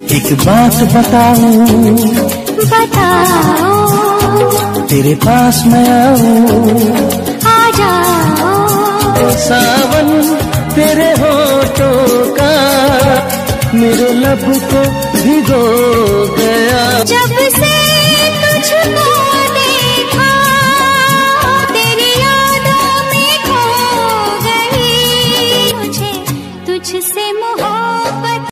एक बात बताऊं, बताओ, तेरे पास मैं आऊं, आ जाओ। सावन तेरे होठों का मेरे लब को भिगो गया। जब से तुझको